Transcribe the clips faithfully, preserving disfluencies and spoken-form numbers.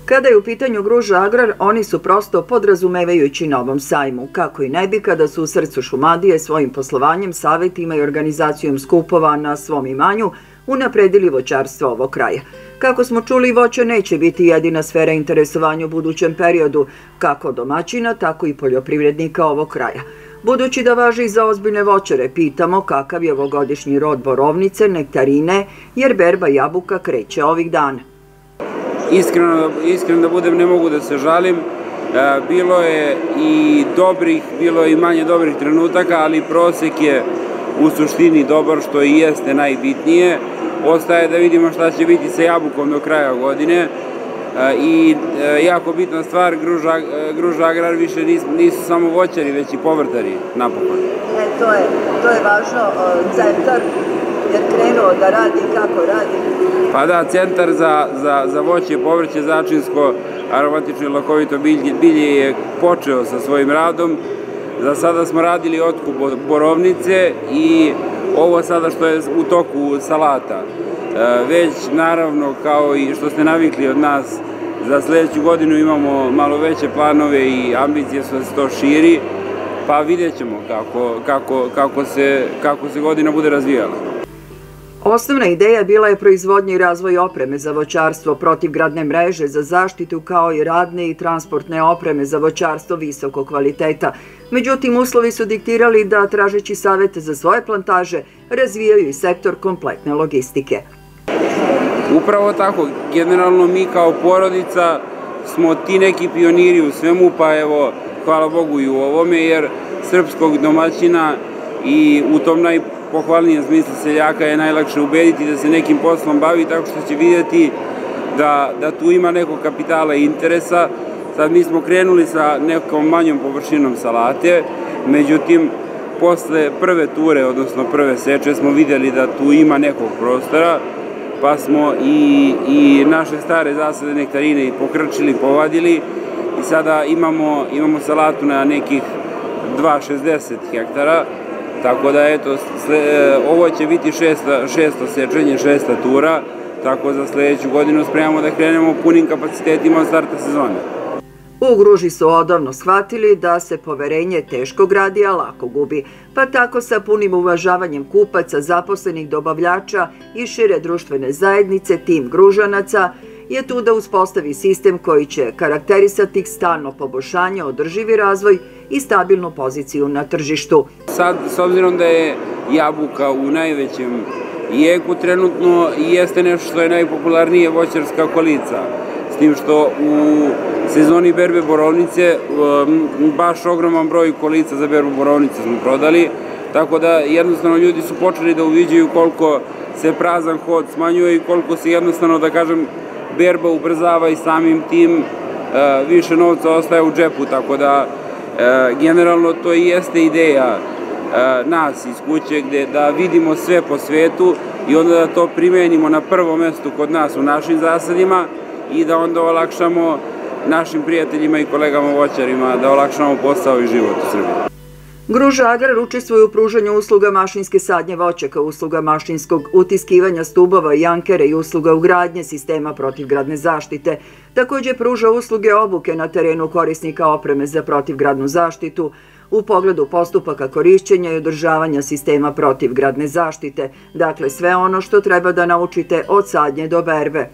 Kada je u pitanju Gruža Agrar, oni su prosto podrazumevajući na ovom sajmu, kako i ne bi kada su u srcu Šumadije svojim poslovanjem, savjetima i organizacijom skupova na svom imanju unapredili voćarstvo ovog kraja. Kako smo čuli, voće neće biti jedina sfera interesovanja u budućem periodu, kako domaćina, tako i poljoprivrednika ovog kraja. Budući da važi i za ozbiljne voćare, pitamo kakav je ovogodišnji rod borovnice, nektarine, jer berba jabuka kreće ovih dana. Iskreno, iskreno da budem, ne mogu da se žalim. Bilo je i dobrih, bilo je i manje dobrih trenutaka, ali prosek je u suštini dobar, što i jeste najbitnije. Ostaje da vidimo šta će biti sa jabukom do kraja godine. I jako bitna stvar, Gruža Agrar više nisu samo voćari, već i povrtari napokon. E, to je, to je važno, centar jer krenuo da radi kako radi. Pa da, centar za, za, za voće i povrće, začinsko, aromatično i lakovito bilje, bilje je počeo sa svojim radom. Za sada smo radili otkup borovnice i ovo sada što je u toku salata. Već naravno, kao i što ste navikli od nas, za sljedeću godinu imamo malo veće planove i ambicije su da se to širi, pa vidjet ćemo kako, kako, kako, se, kako se godina bude razvijala. Osnovna ideja bila je proizvodnja i razvoj opreme za voćarstvo, protivgradne mreže za zaštitu, kao i radne i transportne opreme za voćarstvo visokog kvaliteta. Međutim, uslovi su diktirali da, tražeći savete za svoje plantaže, razvijaju i sektor kompletne logistike. Upravo tako, generalno mi kao porodica smo ti neki pioniri u svemu, pa evo, hvala Bogu i u ovome, jer srpskog domaćina i u tom najpohvalnijem smislu seljaka je najlakše ubediti da se nekim poslom bavi, tako što će vidjeti da, da tu ima nekog kapitala i interesa. Sad mi smo krenuli sa nekom manjom površinom salate, međutim, posle prve ture, odnosno prve seče, smo vidjeli da tu ima nekog prostora, pa smo i, i naše stare zasade nektarine i pokrčili, povadili i sada imamo, imamo salatu na nekih dva zarez šezdeset hektara, tako da eto, sle, ovo će biti šesta, šesto sečenje, šesta tura, tako za sljedeću godinu spremamo da krenemo punim kapacitetima od starta sezone. U Gruži su odavno shvatili da se poverenje teško gradi, a lako gubi, pa tako sa punim uvažavanjem kupaca, zaposlenih, dobavljača i šire društvene zajednice, tim Gružanaca je tu da uspostavi sistem koji će karakterisati stalno poboljšanje, održivi razvoj i stabilnu poziciju na tržištu. Sad, s obzirom da je jabuka u najvećem jeku trenutno, jeste nešto što je najpopularnije voćarska kolica, s tim što u sezoni berbe borovnice baš ogroman broj kolica za berbu borovnice smo prodali, tako da jednostavno ljudi su počeli da uviđaju koliko se prazan hod smanjuje i koliko se jednostavno, da kažem, berba ubrzava i samim tim više novca ostaje u džepu, tako da generalno to i jeste ideja nas iz kuće, gde da vidimo sve po svetu i onda da to primenimo na prvo mesto kod nas u našim zasadima i da onda olakšamo našim prijateljima i kolegama voćarima, da olakšamo posao i život u Srbiji. Gruža Agrar učestvuje u pružanju usluga mašinske sadnje voćaka, usluga mašinskog utiskivanja stubova i ankere i usluga ugradnje sistema protivgradne zaštite. Također pruža usluge obuke na terenu korisnika opreme za protivgradnu zaštitu u pogledu postupaka korišćenja i održavanja sistema protivgradne zaštite. Dakle, sve ono što treba da naučite od sadnje do berbe.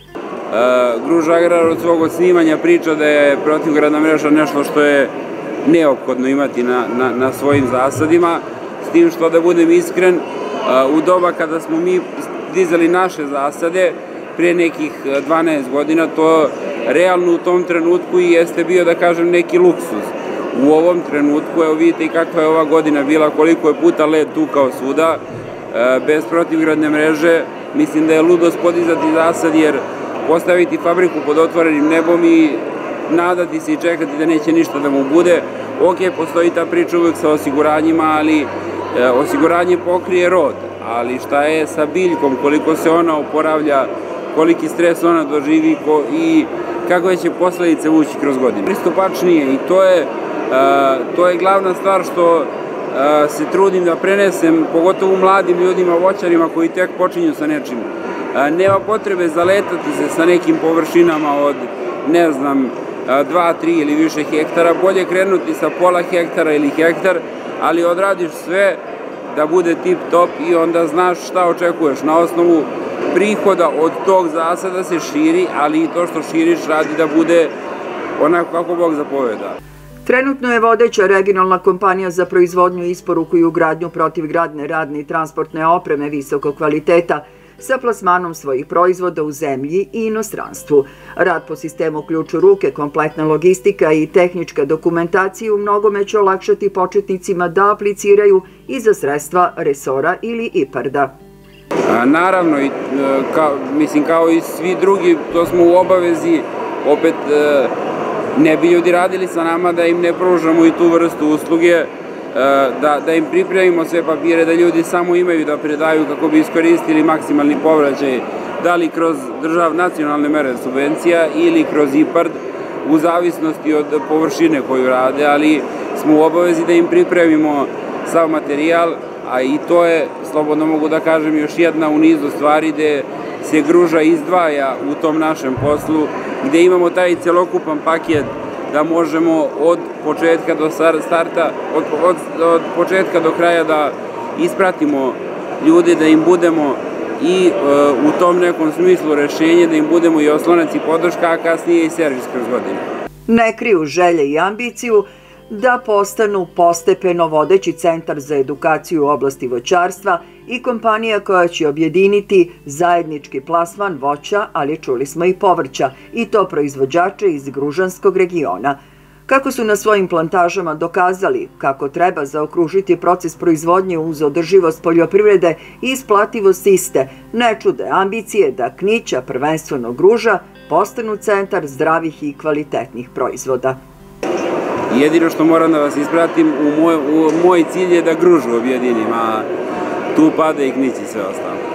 Gruža Agrar od svog osnivanja priča da je protivgradna mreža nešto što je neophodno imati na, na, na svojim zasadima, s tim što, da budem iskren, u doba kada smo mi dizali naše zasade, prije nekih dvanaest godina, to realno u tom trenutku i jeste bio, da kažem, neki luksuz. U ovom trenutku, evo vidite i kakva je ova godina bila, koliko je puta led tukao svuda, bez protivgradne mreže, mislim da je ludost podizati zasad, jer postaviti fabriku pod otvorenim nebom i nadati se i čekati da neće ništa da mu bude. Ok, postoji ta priča uvijek sa osiguranjima, ali osiguranje pokrije rod, ali šta je sa biljkom, koliko se ona oporavlja, koliki stres ona doživi i kakve će posledice vući kroz godinu. Pristupačnije i to je, to je glavna stvar što se trudim da prenesem, pogotovo mladim ljudima, voćarima koji tek počinju sa nečim. Nema potrebe zaletati se sa nekim površinama od ne znam, dva, tri ili više hektara, bolje krenuti sa pola hektara ili hektar, ali odradiš sve da bude tip top i onda znaš šta očekuješ. Na osnovu prihoda od tog zasada se širi, ali i to što širiš radi da bude onako kako Bog zapoveda. Trenutno je vodeća regionalna kompanija za proizvodnju, isporuku i ugradnju protivgradne radne i transportne opreme visokog kvaliteta sa plasmanom svojih proizvoda u zemlji i inostranstvu. Rad po sistemu ključ u ruke, kompletna logistika i tehnička dokumentacija u mnogome će olakšati početnicima da apliciraju i za sredstva resora ili IPARD-a. Naravno, mislim kao i svi drugi, to smo u obavezi, opet ne bi ljudi radili sa nama da im ne pružamo i tu vrstu usluge, da im pripremimo sve papire, da ljudi samo imaju da predaju kako bi iskoristili maksimalni povraćaj, da li kroz držav nacionalne mere subvencija ili kroz IPARD, u zavisnosti od površine koju rade, ali smo u obavezi da im pripremimo sav materijal, a i to je, slobodno mogu da kažem, još jedna u nizu stvari gde se Gruža izdvaja u tom našem poslu, gde imamo taj celokupan paket da možemo od početka do starta, od, od, od početka do kraja da ispratimo ljude, da im budemo i e, u tom nekom smislu rešenje, da im budemo i oslonac i podrška, a kasnije i servis kroz godine. Ne kriju želje i ambiciju da postanu postepeno vodeći centar za edukaciju u oblasti voćarstva i kompanija koja će objediniti zajednički plasman voća, ali čuli smo i povrća, i to proizvođače iz Gružanskog regiona. Kako su na svojim plantažama dokazali kako treba zaokružiti proces proizvodnje uz održivost poljoprivrede i isplativost iste, ne čude ambicije da Knića, prvenstveno Gruža, postanu centar zdravih i kvalitetnih proizvoda. Jedino što moram da vas ispratim, u moj, u moj cilj je da Gružu objedinim, a tu pada i Knić i sve ostalo.